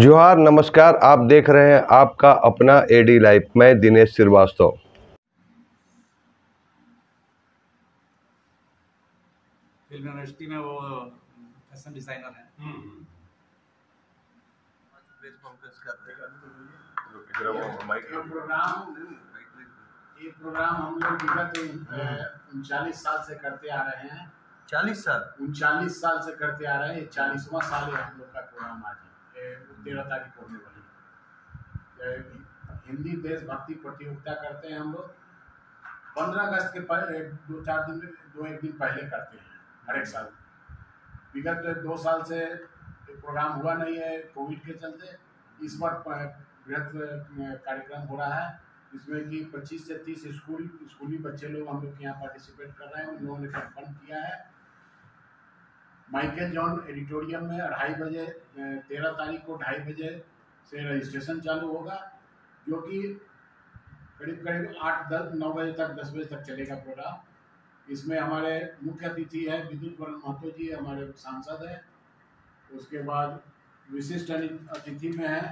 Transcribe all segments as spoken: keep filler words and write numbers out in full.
जोहार, नमस्कार। आप देख रहे हैं आपका अपना एडी लाइफ। मैं दिनेश श्रीवास्तव। फिल्म यूनिवर्सिटी में वो फैशन डिजाइनर है। प्रेस कॉन्फ्रेंस कर रहे हैं। प्रोग्राम ये प्रोग्राम हम लोग विगत उनचालीस साल से करते आ रहे हैं। चालीस साल उनचालीस साल से करते आ रहे हैं। चालीसवां साल है हम लोग का प्रोग्राम। आज तेरह तारीख को होने वाली हिंदी देशभक्ति प्रतियोगिता करते हैं हम लोग। पंद्रह अगस्त के पहले दो चार दिन दो एक दिन पहले करते हैं हर एक साल। विगत दो साल से प्रोग्राम हुआ नहीं है कोविड के चलते। इस बार बृहद कार्यक्रम हो रहा है, जिसमें कि पच्चीस से तीस स्कूल स्कूली बच्चे लोग हम लोग यहाँ पार्टिसिपेट कर रहे हैं। उन लोगों ने कंफर्म किया है। माइकल जॉन एडिटोरियम में ढाई बजे तेरह तारीख को ढाई बजे से रजिस्ट्रेशन चालू होगा, जो कि करीब करीब आठ दस नौ बजे तक दस बजे तक चलेगा प्रोग्राम। इसमें हमारे मुख्य अतिथि है विद्युत वरण महतो जी, हमारे सांसद है। उसके बाद विशिष्ट अतिथि में है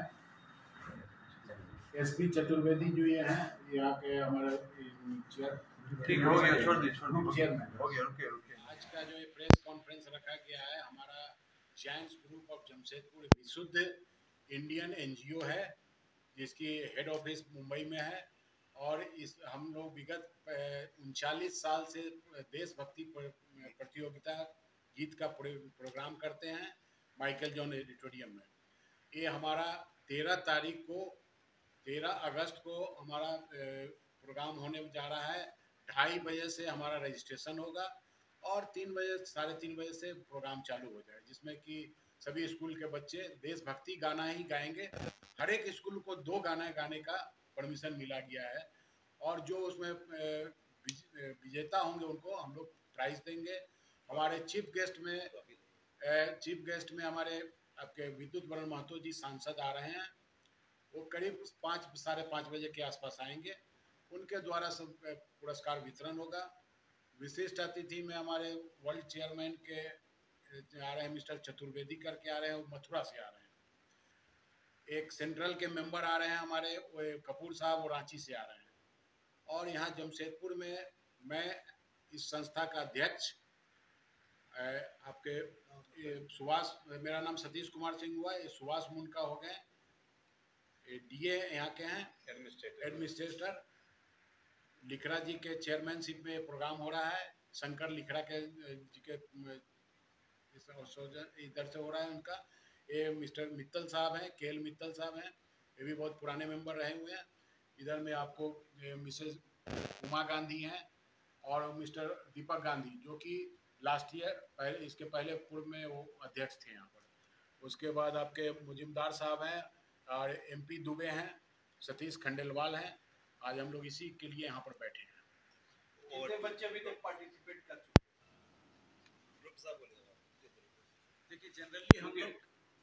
एस पी चतुर्वेदी जो ये हैं, यहाँ के हमारे चेयर ठीक हो गया, छोड़ दी छोड़ दी चेयरमैन हो गया। रुके रुके आज का जो ये प्रेस कॉन्फ्रेंस रखा गया है, हमारा जायंट्स ग्रुप ऑफ जमशेदपुर विशुद्ध इंडियन एनजीओ है, जिसकी हेड ऑफिस मुंबई में है। और इस हम लोग विगत उनचालीस साल से देशभक्ति प्रतियोगिता गीत का प्रोग्राम करते हैं माइकल जॉन एडिटोरियम में। ये हमारा तेरह तारीख को तेरह अगस्त को हमारा प्रोग्राम होने जा रहा है। ढाई बजे से हमारा रजिस्ट्रेशन होगा और तीन बजे साढ़े तीन बजे से प्रोग्राम चालू हो जाए, जिसमें कि सभी स्कूल के बच्चे देशभक्ति गाना ही गाएंगे। हर एक स्कूल को दो गाना गाने का परमिशन मिला गया है, और जो उसमें विजेता होंगे उनको हम लोग प्राइज देंगे। हमारे चीफ गेस्ट में चीफ गेस्ट में हमारे आपके विद्युत वरण महतो जी सांसद आ रहे हैं। वो करीब पाँच साढ़े पाँच बजे के आसपास आएंगे। उनके द्वारा सब पुरस्कार वितरण होगा। विशिष्ट अतिथि में हमारे वर्ल्ड चेयरमैन के आ रहे हैं मिस्टर चतुर्वेदी करके आ रहे हैं, मथुरा से आ रहे हैं। एक सेंट्रल के मेंबर आ रहे हैं हमारे कपूर साहब, वो रांची से आ रहे हैं। और यहाँ जमशेदपुर में मैं इस संस्था का अध्यक्ष आपके सुभाष, मेरा नाम सतीश कुमार सिंह हुआ है। सुभाष मुंडका हो गए, डीए यहाँ के हैं, एडमिनिस्ट्रेटर। लिखरा जी के चेयरमैनशिप में प्रोग्राम हो रहा है। शंकर लिखरा के जी के इधर से हो रहा है उनका। ये मिस्टर मित्तल साहब हैं, के एल मित्तल साहब हैं, ये भी बहुत पुराने मेंबर रहे हुए हैं। इधर में आपको मिसेज उमा गांधी हैं और मिस्टर दीपक गांधी, जो कि लास्ट ईयर पहले इसके पहले पूर्व में वो अध्यक्ष थे यहाँ पर। उसके बाद आपके मुजिमदार साहब हैं और एमपी दुबे हैं, सतीश खंडेलवाल हैं। आज हम लोग इसी के लिए यहाँ पर बैठे हैं। और बच्चे अभी तक पार्टिसिपेट कर चुके हैं। ग्रुप साहब बोलेगा। देखिए जनरली हम लोग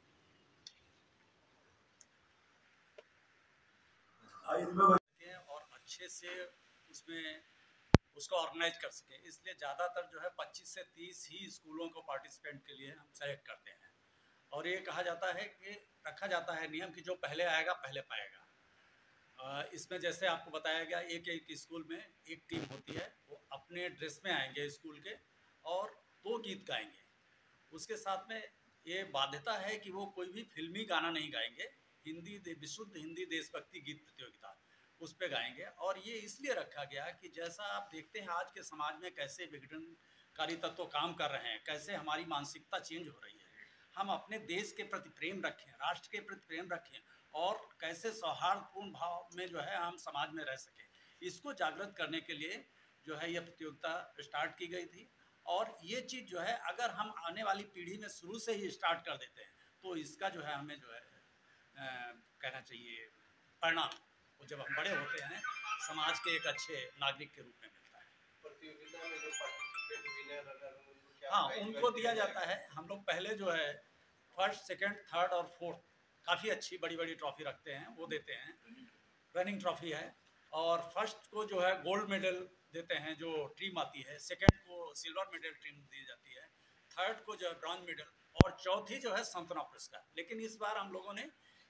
और अच्छे से उसमें उसको ऑर्गेनाइज कर सके, इसलिए ज़्यादातर जो है पच्चीस से तीस ही स्कूलों को पार्टिसिपेंट के लिए हम सेलेक्ट करते हैं। और ये कहा जाता है कि रखा जाता है नियम कि जो पहले आएगा पहले पाएगा। इसमें जैसे आपको बताया गया, एक एक स्कूल में एक टीम होती है, वो अपने ड्रेस में आएंगे स्कूल के और दो गीत गाएंगे। उसके साथ में ये बाध्यता है कि वो कोई भी फिल्मी गाना नहीं गाएंगे, हिंदी विशुद्ध हिंदी देशभक्ति गीत प्रतियोगिता उस पर गाएंगे। और ये इसलिए रखा गया कि जैसा आप देखते हैं आज के समाज में कैसे विघटनकारी तत्व काम कर रहे हैं, कैसे हमारी मानसिकता चेंज हो रही है। हम अपने देश के प्रति प्रेम रखें, राष्ट्र के प्रति प्रेम रखें और कैसे सौहार्दपूर्ण भाव में जो है हम समाज में रह सकें, इसको जागृत करने के लिए जो है ये प्रतियोगिता स्टार्ट की गई थी। और ये चीज़ जो है अगर हम आने वाली पीढ़ी में शुरू से ही स्टार्ट कर देते हैं तो इसका जो है हमें जो है आ, कहना चाहिए परिणाम, वो जब हम बड़े होते हैं समाज के एक अच्छे नागरिक के रूप में मिलता है। प्रतियोगिता में जो पार्टिसिपेट विनर अगर हाँ उनको दिया जाता है। हम लोग पहले जो है फर्स्ट सेकंड थर्ड और फोर्थ काफ़ी अच्छी बड़ी बड़ी ट्रॉफी रखते हैं, वो देते हैं। रनिंग ट्रॉफी है। और फर्स्ट को जो है गोल्ड मेडल देते हैं जो टीम आती है, सेकंड को सिल्वर मेडल टीम दी जाती है, थर्ड को जो है ब्रॉन्ज मेडल, और चौथी जो है सांत्वना पुरस्कार। लेकिन इस बार हम लोगों ने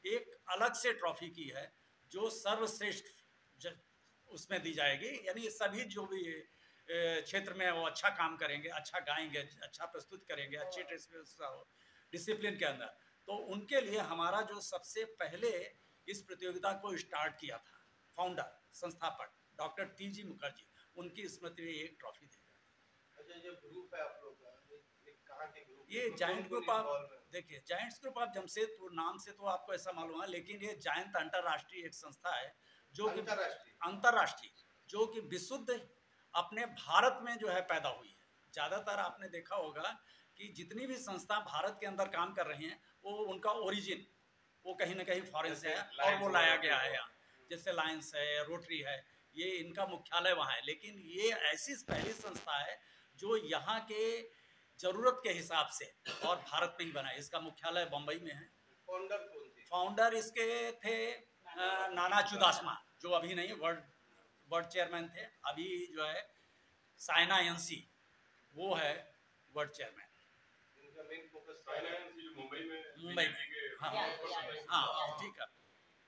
एक अलग से ट्रॉफी की है जो सर्वश्रेष्ठ उसमें दी जाएगी, यानी सभी जो भी क्षेत्र में वो अच्छा काम करेंगे, अच्छा गाएंगे, अच्छा प्रस्तुत करेंगे, अच्छे डिसिप्लिन के अंदर, तो उनके लिए हमारा जो सबसे पहले इस प्रतियोगिता को स्टार्ट किया था फाउंडर संस्थापक डॉक्टर टी जी मुखर्जी, उनकी स्मृति में एक ट्रॉफी दी जाती है। अच्छा, जो ग्रुप है आप लोग का, कहाँ के ग्रुप? ये जायंट ग्रुप ऑफ, देखिए जायंट्स ग्रुप ऑफ जमशेदपुर नाम से तो आपको ऐसा मालूम है, लेकिन ये जायंट अंतरराष्ट्रीय एक संस्था है जो कि अंतरराष्ट्रीय जो कि विशुद्ध अपने भारत में जो है पैदा हुई है। ज़्यादातर आपने देखा होगा कि जितनी भी संस्था भारत के अंदर काम कर रही हैं वो उनका ओरिजिन वो कहीं ना कहीं फॉरेन से है और वो लाया गया है यहाँ, जैसे लायंस है, रोटरी है, ये इनका मुख्यालय वहाँ है, लेकिन ये ऐसी पहली संस्था है जो यहाँ के जरूरत के हिसाब से और भारत में ही बना है। इसका मुख्यालय बम्बई में है। फाउंडर कौन थे? फाउंडर इसके थे नाना चुदासमा, जो अभी नहीं वर्ल्ड वर्ल्ड चेयरमैन थे, अभी जो है साइना एनसी वो है वर्ल्ड चेयरमैन। इनका मेन फोकस साइना एनसी जो मुंबई में मुंबई में हाँ हाँ ठीक है।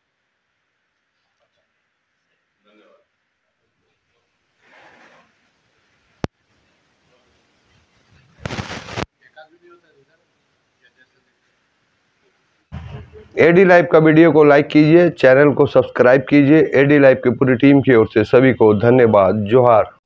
धन्यवाद। एडी लाइव का वीडियो को लाइक कीजिए, चैनल को सब्सक्राइब कीजिए। एडी लाइव की पूरी टीम की ओर से सभी को धन्यवाद। जोहार।